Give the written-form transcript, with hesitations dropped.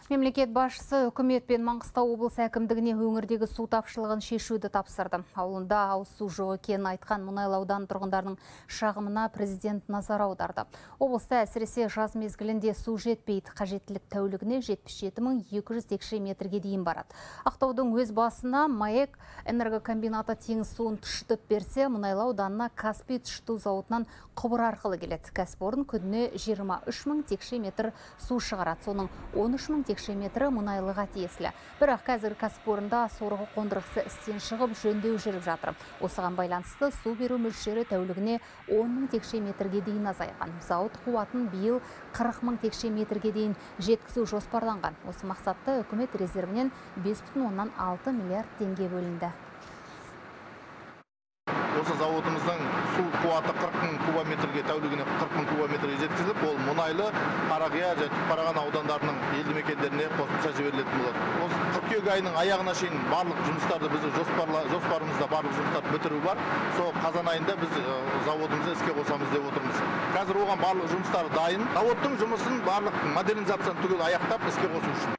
Мемлекет басшысы үкімет пен Маңғыстау облысы әкімдігіне өңірдегі су тапшылығын шешуді тапсырды. Ауылында ауыз су жоқ екенін айтқан Мұнайлы ауданы тұрғындарының шағымына президент назар аударды. Облыста әсіресе жаз мезгілінде су жетпейді. Қажеттілік тәулігіне 77.200 текше метрге дейін барады. Ақтаудың өз басына МАЭК энергокомбинаты теңіз суын тұшытып берсе, Мұнайлы ауданына Каспий тұшыту зауытынан құбыр арқылы келеді. Кәсіпорын күніне 23.000 текше метр су шығарады. Соның 13.000 текше метрі Мұнайлыға тиесілі. Бірақ қазір кәсіпорында сорғы қондырғысы істен шығып, жөндеу жүріп жатыр. Осыған байланысты су беру мөлшері тәулігіне 10.000 текше метрге дейін азайған. Зауыт қуатын биыл 40.000 текше метрге дейін жеткізу жоспарланған. Осы мақсатта үкімет резервінен 5,6 миллиард теңге бөлінді. Осы зауытымыздың су қуаты 40.000 кубометрге, тәулігіне 40.000 кубометрге жеткізіліп, ол Мұнайлы, Қарақия және Түпқараған аудандарының елді мекендеріне қосымша жіберілетін болады. Осы қыркүйек айының аяғына шейін барлық жұмыстарды біздің жоспарымызда барлық жұмыстарды бітіру бар. Сол қазан айында біз зауытымызды іске қосамыз деп отырмыз. Қазір оған барлық жұмыстар дайын. Зауыттың жұмысын барлық модернизацияны түгел аяқтап іске қосу үшін